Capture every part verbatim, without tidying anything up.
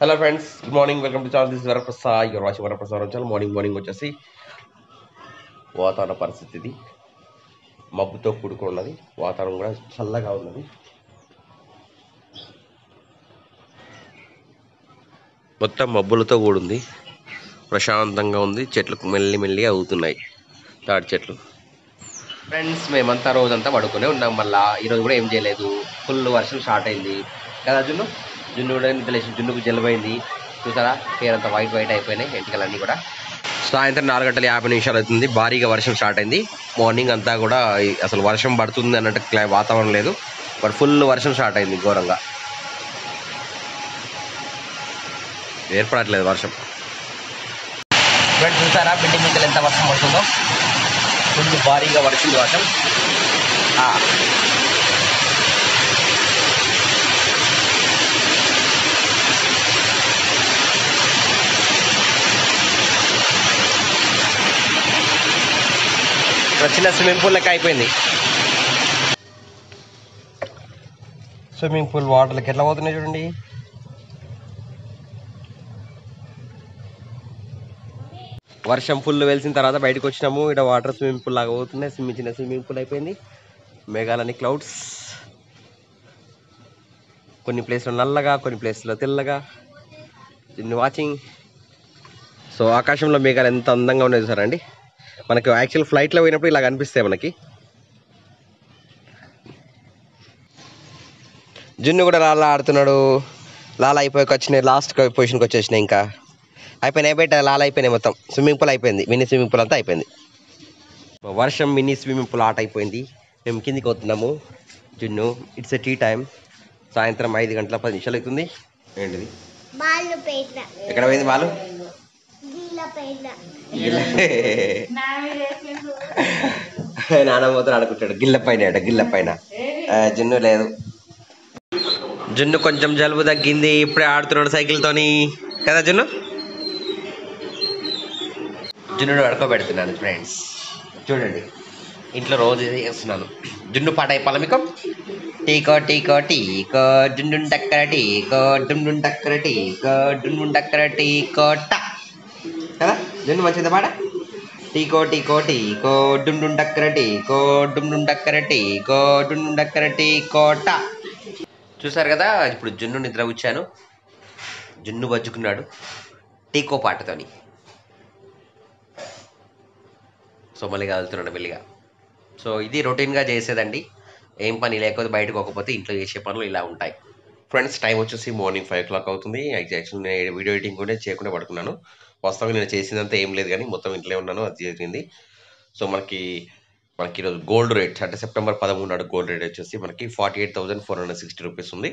Hello friends, good morning. Welcome to channel. This is Varaprasad. You're watching VaraprasadVaram channel. Morning morning వచ్చేసి వాతావరణ పరిస్థితి ఇది మబ్బుతో కూడుకుని ఉన్నది. వాతావరణం కూడా చల్లగా ఉన్నది. మొత్తం మబ్బులతో కూడింది. ప్రశాంతంగా ఉంది. చెట్లు మెల్లి మెల్లి అవుతున్నాయి. తాటి చెట్లు. ఫ్రెండ్స్ మేమంతా రోజంతా పడుకునే ఉన్నాం. మళ్ళీ ఈరోజు కూడా ఏం చేయలేదు. ఫుల్ వర్షం స్టార్ట్ అయింది కదా జున్ను జున్ను కూడా నిద్రలేసి జున్నుకు జలుబైంది. చూసారా పేరు అంతా వైట్ వైట్ అయిపోయినాయి ఎంటికలన్నీ కూడా. సాయంత్రం నాలుగు గంటల యాభై నిమిషాలు అవుతుంది. భారీగా వర్షం స్టార్ట్ అయింది. మార్నింగ్ అంతా కూడా అసలు వర్షం పడుతుంది అన్నట్టు వాతావరణం లేదు. బట్ ఫుల్ వర్షం స్టార్ట్ అయింది ఘోరంగా. ఏర్పడట్లేదు వర్షం. ఫ్రెండ్స్ చూసారా బిల్డింగ్ మీద ఎంత వర్షం పడుతుందో. ఫుల్ భారీగా వర్షింది వర్షం. చిన్న స్విమ్మింగ్ పూల్ లెక్క అయిపోయింది. స్విమ్మింగ్ పూల్ వాటర్లకి ఎట్లా పోతున్నాయి చూడండి. వర్షం ఫుల్ వెలిసిన తర్వాత బయటకు వచ్చినాము. ఇక్కడ వాటర్ స్విమ్మింగ్ పూల్ లాగా పోతున్నాయి. స్విమ్మింగ్ చిన్న స్విమ్మింగ్ పూల్ అయిపోయింది. మేఘాలని క్లౌడ్స్, కొన్ని ప్లేస్లో నల్లగా, కొన్ని ప్లేస్లో తెల్లగా. దీన్ని వాచింగ్. సో ఆకాశంలో మేఘాలు ఎంత అందంగా ఉన్నాయి సార్ అండి. మనకు యాక్చువల్ ఫ్లైట్లో పోయినప్పుడు ఇలా కనిపిస్తాయి మనకి. జున్ను కూడా లాలా ఆడుతున్నాడు. లాలా అయిపోయి వచ్చినాయి. లాస్ట్ పొజిషన్కి వచ్చేసినాయి. ఇంకా అయిపోయినాయి బయట లాలా అయిపోయినాయి. మొత్తం స్విమ్మింగ్ పూల్ అయిపోయింది. మినీ స్విమ్మింగ్ పూల్ అంతా అయిపోయింది. వర్షం మినీ స్విమ్మింగ్ పూల్ ఆట అయిపోయింది. మేము కిందికి వస్తున్నాము. జున్ను ఇట్స్ ఎ టీ టైం. సాయంత్రం ఐదు గంటల పది నిమిషాలు అవుతుంది. ఏంటిది ఎక్కడ పోయింది బాలు? నానమ్మతో ఆడుకుంటాడు గిల్ల పైన అట గిల్ల పైన. జున్ను లేదు. జున్ను కొంచెం జలుబు తగ్గింది. ఇప్పుడే ఆడుతున్నాడు సైకిల్తోని కదా జున్ను. జున్నును పడుకోబెడుతున్నాను ఫ్రెండ్స్. చూడండి ఇంట్లో రోజు చేస్తున్నాను. జున్ను పాట అయిపోవాలి మీకు. టీకో టీకో టీకో డుండు టక్కర టీకో డుండు టక్కర టీకో డుండు టక్కర టీకోట కదా. జున్ను మంచిది పాట. టీకో టీకో టీకో డుండు టక్కర టీకో డుండు టక్కర టీకో డుండు టక్కర టీకోట. చూసారు కదా ఇప్పుడు జున్ను నిద్ర వచ్చాను. జున్ను బజ్జుకున్నాడు టీకో పాటతోని. సో మళ్ళీ కదులుతున్నాడు మెల్లిగా. సో ఇది రొటీన్గా చేసేదండి. ఏం పని లేకపోతే బయటకు పోకపోతే ఇంట్లో చేసే పనులు ఇలా ఉంటాయి. ఫ్రెండ్స్ టైం వచ్చేసి మార్నింగ్ ఫైవ్ ఓ క్లాక్ అవుతుంది. యాక్చువల్ నేను వీడియో ఎడిటింగ్ కూడా చేయకుండా పడుకున్నాను. వాస్తవంగా నేను చేసిందంతా ఏం లేదు కానీ మొత్తం ఇంట్లో ఉన్నాను. అది జరిగింది. సో మనకి మనకి ఈరోజు గోల్డ్ రేట్ అంటే సెప్టెంబర్ పదమూడు నాడు గోల్డ్ రేట్ వచ్చేసి మనకి forty eight thousand four hundred sixty rupees ఉంది.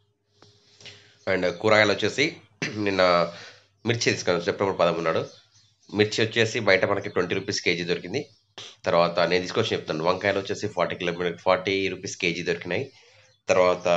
అండ్ కూరగాయలు వచ్చేసి నిన్న మిర్చి తీసుకున్నాను సెప్టెంబర్ పదమూడు నాడు. మిర్చి వచ్చేసి బయట మనకి ట్వంటీ రూపీస్ కేజీ దొరికింది. తర్వాత నేను తీసుకొచ్చి చెప్తాను. వంకాయలు వచ్చేసి forty kilometre forty rupees KG దొరికినాయి. తర్వాత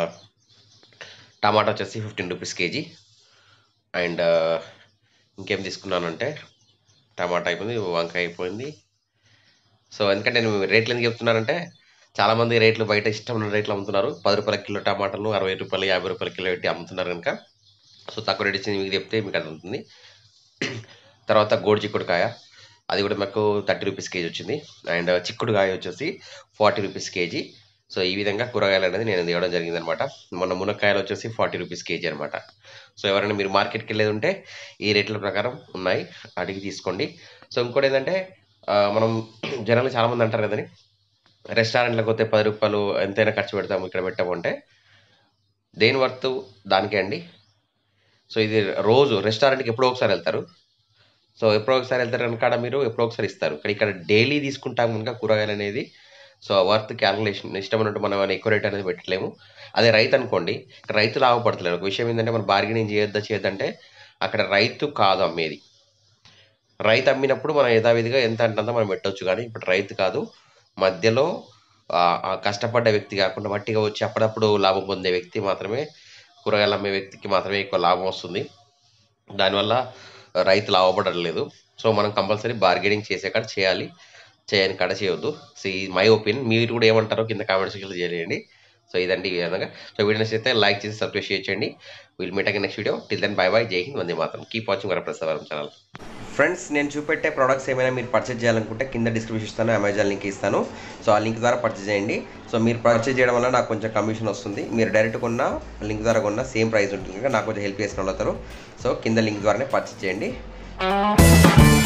టమాటా వచ్చేసి ఫిఫ్టీన్ రూపీస్ కేజీ. అండ్ ఇంకేం తీసుకున్నానంటే టమాటా అయిపోయింది, వంకాయ అయిపోయింది. సో ఎందుకంటే నేను రేట్లు ఎందుకు చెప్తున్నానంటే చాలామంది రేట్లు బయట ఇష్టమైన రేట్లు అమ్ముతున్నారు. పది రూపాయల కిలో టమాటాలు అరవై రూపాయలు యాభై రూపాయల కిలో పెట్టి అమ్ముతున్నారు కనుక సో తక్కువ రేట్ ఇచ్చింది మీకు చెప్తే మీకు అది ఉంటుంది. తర్వాత గోడు చిక్కుడుకాయ అది కూడా మాకు థర్టీ రూపీస్ కేజీ వచ్చింది. అండ్ చిక్కుడుకాయ వచ్చేసి ఫార్టీ రూపీస్ కేజీ. సో ఈ విధంగా కూరగాయలు అనేది నేను తేవడం జరిగింది అనమాట. మొన్న మునక్కాయలు వచ్చేసి ఫార్టీ రూపీస్ కేజీ అనమాట. సో ఎవరైనా మీరు మార్కెట్కి వెళ్ళేది ఉంటే ఈ రేట్ల ప్రకారం ఉన్నాయి, అడిగి తీసుకోండి. సో ఇంకోటి ఏంటంటే మనం జనాలు చాలామంది అంటారు కదని రెస్టారెంట్లకు పోతే పది రూపాయలు ఎంతైనా ఖర్చు పెడతాము ఇక్కడ పెట్టామంటే దేని వర్త్ దానికే అండి. సో ఇది రోజు రెస్టారెంట్కి ఎప్పుడో ఒకసారి వెళ్తారు. సో ఎప్పుడో ఒకసారి వెళ్తారు కనుక మీరు ఎప్పుడో ఒకసారి ఇస్తారు. ఇక్కడ ఇక్కడ డైలీ తీసుకుంటాం కనుక కూరగాయలు అనేది సో వర్త్ క్యాలిక్యులేషన్ ఇష్టం ఉన్నట్టు మనం ఎక్కువ రేట్ అనేది పెట్టలేము. అదే రైతు అనుకోండి, ఇక్కడ రైతు లాభపడతలేరు. ఒక విషయం ఏంటంటే మనం బార్గెనింగ్ చేయొద్దా చేయొద్దంటే అక్కడ రైతు కాదు అమ్మేది. రైతు అమ్మినప్పుడు మనం యథావిధిగా ఎంత అంటుందో మనం పెట్టవచ్చు. కానీ ఇప్పుడు రైతు కాదు, మధ్యలో కష్టపడ్డ వ్యక్తి కాకుండా వట్టిగా వచ్చి అప్పుడప్పుడు లాభం పొందే వ్యక్తి మాత్రమే, కూరగాయలు అమ్మే వ్యక్తికి మాత్రమే ఎక్కువ లాభం వస్తుంది. దానివల్ల రైతు లాభపడలేదు. సో మనం కంపల్సరీ బార్గెనింగ్ చేసే కాడ చేయాలి, చేయని కాడ చేయవద్దు. సో ఈ మై ఒపీనియన్. మీరు కూడా ఏమంటారో కింద కామెంట్ సెక్షన్లో చేయండి. సో ఇదండి ఈ విధంగా. సో వీడియో నచ్చితే లైక్ చేసి సబ్స్క్రైబ్ చేయండి. Will meet again next video. Till then bye bye. జై హింద్, వందే మాతరం. కీప్ వాచింగ్ వరప్రసాద్ వారం ఛానల్. ఫ్రెండ్స్, నేను చూపెట్టే ప్రోడక్ట్స్ ఏమైనా మీరు పర్చేజ్ చేయాలనుకుంటే కింద డిస్క్రిప్షన్ ఇస్తాను, అమెజాన్ లింక్ ఇస్తాను. సో ఆ లింక్ ద్వారా పర్చేజ్ చేయండి. సో మీరు పర్చేజ్ చేయడం వల్ల నాకు కొంచెం కమిషన్ వస్తుంది. మీరు డైరెక్ట్ కొన్న లింక్ ద్వారా కొన్న సేమ్ ప్రైస్ ఉంటుంది కనుక నాకు కొంచెం హెల్ప్ చేసిన వాళ్ళు అవుతారు. సో కింద లింక్ ద్వారానే పర్చేజ్ చేయండి.